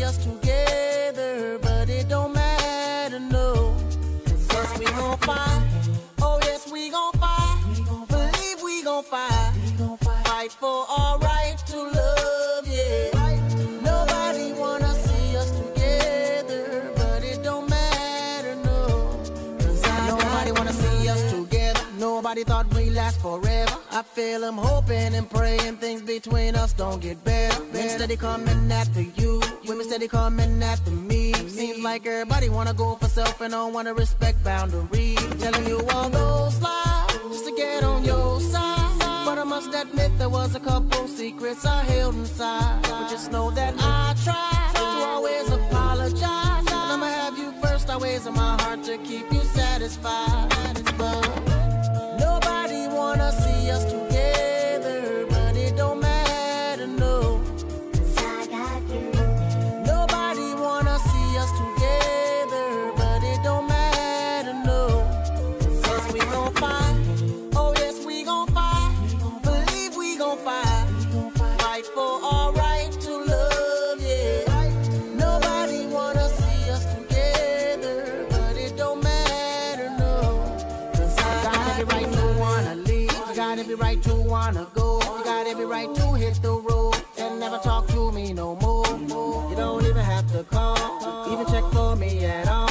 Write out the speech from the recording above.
us together, but it don't matter, no. Yes, we gon' fight. Oh yes, we gon' fight. Believe we gon' fight. Fight for our right to love, yeah. Nobody wanna see us together, but it don't matter, no. Nobody wanna see us together. Nobody thought we'd last forever. I feel I'm hoping and praying things between us don't get better. Men steady coming after you, women steady coming after me. Seems like everybody wanna go for self and don't wanna respect boundaries. Telling you all those lies just to get on your side, but I must admit there was a couple secrets I held inside. But just know that I tried to always apologize, and I'ma have you first always in my heart to keep you satisfied. But nobody wanna see us together, but it don't matter, no. I got you. Nobody wanna see us together, but it don't matter, no. Yes, we gon' fight. Oh yes, we gon' fight. Believe we gon' fight. Fight for our right to love, yeah. Nobody wanna see us together, but it don't matter, no. I got every right to wanna leave. You got every right to wanna go. You got every right to hit the road and never talk to me no more. You don't even have to call, even check for me at all.